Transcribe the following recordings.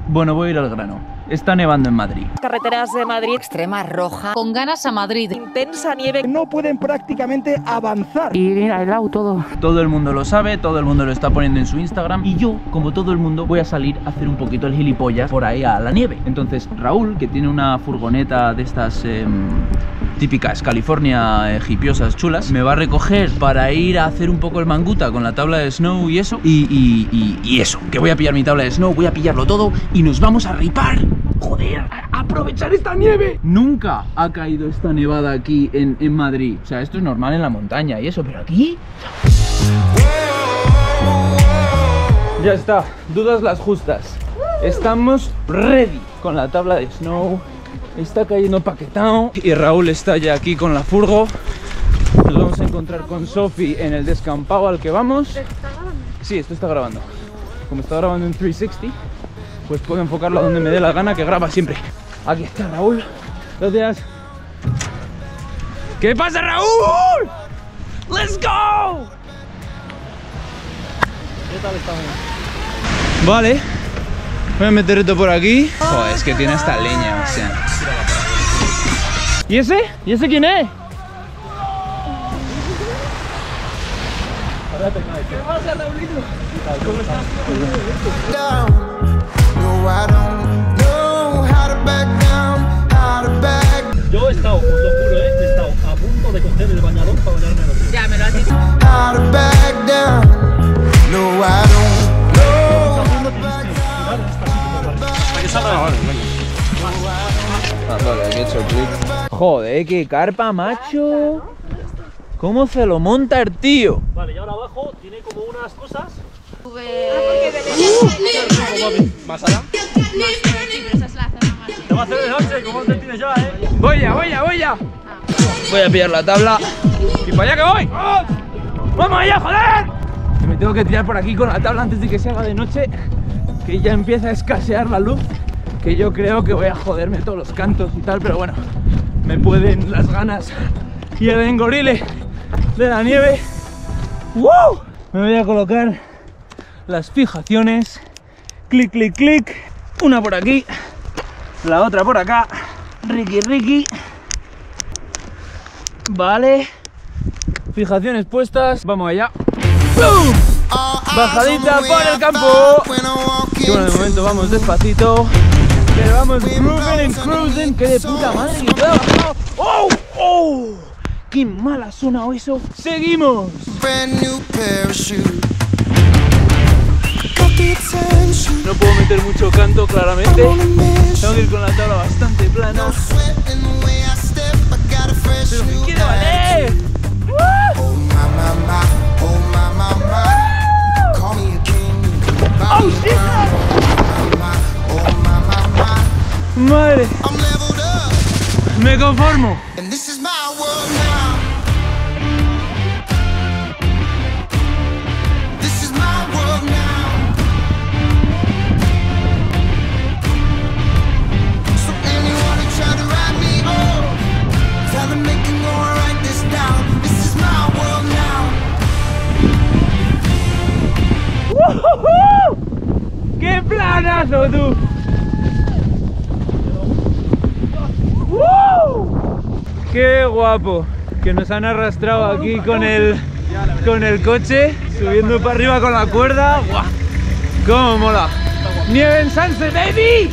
Bueno, voy a ir al grano. Está nevando en Madrid. Carreteras de Madrid. Extrema roja. Con ganas a Madrid. Intensa nieve. No pueden prácticamente avanzar. Y mira, helado todo. Todo el mundo lo sabe, todo el mundo lo está poniendo en su Instagram. Y yo, como todo el mundo, voy a salir a hacer un poquito el gilipollas por ahí a la nieve. Entonces Raúl, que tiene una furgoneta de estas típicas California hipiosas chulas, me va a recoger para ir a hacer un poco el manguta con la tabla de snow y eso. Y eso, que voy a pillar mi tabla de snow, voy a pillarlo todo y nos vamos a ripar. Joder, a aprovechar esta nieve. Nunca ha caído esta nevada aquí en Madrid. O sea, esto es normal en la montaña y eso, pero aquí... Ya está, dudas las justas. Estamos ready con la tabla de snow. Está cayendo paquetado y Raúl está ya aquí con la furgo. Nos vamos a encontrar con Sofi en el descampado al que vamos. Sí, esto está grabando. Como está grabando en 360, pues puedo enfocarlo a donde me dé la gana, que graba siempre. Aquí está Raúl. Gracias. ¿Qué pasa, Raúl? ¡Let's go! ¿Qué tal estamos? Vale. Voy a meter esto por aquí. Joder, es que tiene hasta leña, o sea. ¿Y ese? ¿Y ese quién es? ¿Qué pasa, Raulito? ¿Cómo estás? Yo he estado, os lo juro, he estado a punto de coger el bañador para bañarme en el río. Ya me lo has dicho. Joder, qué carpa, macho. ¿Cómo se lo monta el tío? Vale, y ahora abajo tiene como unas cosas. ¿Más allá? Te va a hacer de noche, como te tienes ya, Voy ya. Voy a pillar la tabla. ¿Y para allá que voy? ¡Vamos allá, joder! Que me tengo que tirar por aquí con la tabla antes de que se haga de noche, que ya empieza a escasear la luz, que yo creo que voy a joderme todos los cantos y tal, pero bueno, me pueden las ganas y el engorile de la nieve. ¡Wow! Me voy a colocar las fijaciones. Clic, clic, clic. Una por aquí, la otra por acá. Ricky. Vale. Fijaciones puestas. Vamos allá. ¡Pum! Bajadita por el campo. Y bueno, de momento vamos despacito. Pero vamos grooving and cruising. Que de puta madre que todo ha bajado. ¡Oh! ¡Oh! ¡Qué mal ha sonado eso! ¡Seguimos! No puedo meter mucho canto, claramente. Tengo que ir con la tabla bastante plana. ¡Pero me quiere valer! ¡Oh, shit! ¡Madre! ¡Me conformo! ¡Qué planazo, tú! ¡Qué guapo! Que nos han arrastrado aquí con el coche, subiendo para arriba con la cuerda. ¡Guau! ¡Cómo mola! ¡Nieve en Sunset, baby!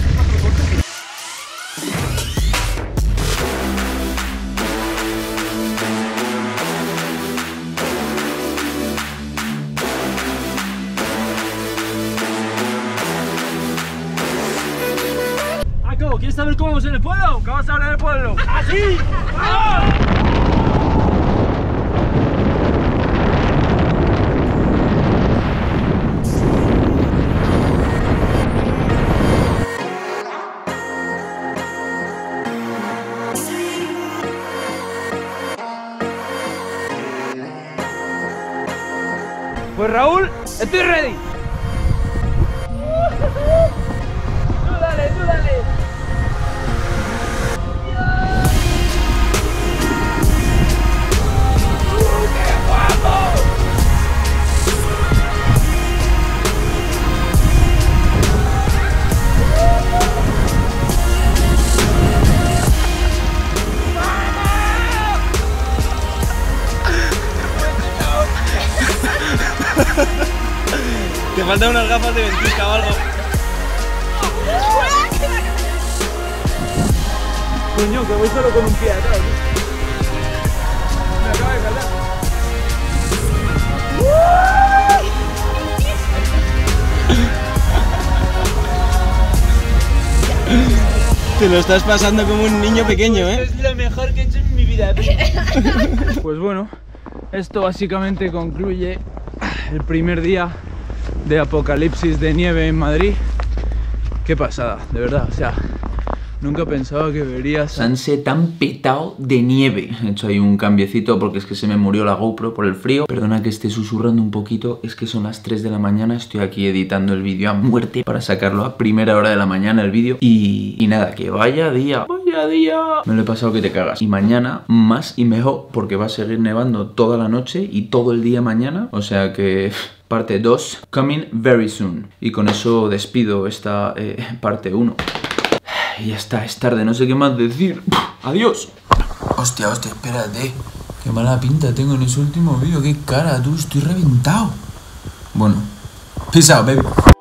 ¿Quieres saber cómo vamos en el pueblo? ¿Cómo vamos a hablar en el pueblo? ¡Así! ¡Vamos! Pues Raúl, estoy ready. Tú dale. faltan unas gafas de ventisca o algo. Coño, que voy solo con un pie atrás. Me acaba de calar. Te lo estás pasando como un niño pequeño, ¿eh? Es lo mejor que he hecho en mi vida. Pues bueno, esto básicamente concluye el primer día de apocalipsis de nieve en Madrid. Qué pasada, de verdad, o sea, nunca pensaba que verías Sanse tan petado de nieve. He hecho ahí un cambiecito porque es que se me murió la GoPro por el frío. Perdona que esté susurrando un poquito, es que son las 3 de la mañana. Estoy aquí editando el vídeo a muerte para sacarlo a primera hora de la mañana el vídeo. Y nada, que vaya día. Me lo he pasado que te cagas. Y mañana más y mejor porque va a seguir nevando toda la noche y todo el día mañana. O sea que... parte 2, coming very soon. Y con eso despido esta parte 1. Y ya está, es tarde, no sé qué más decir. Adiós. Hostia, espérate. Qué mala pinta tengo en ese último vídeo. Qué cara, tú, estoy reventado. Bueno, peace out, baby.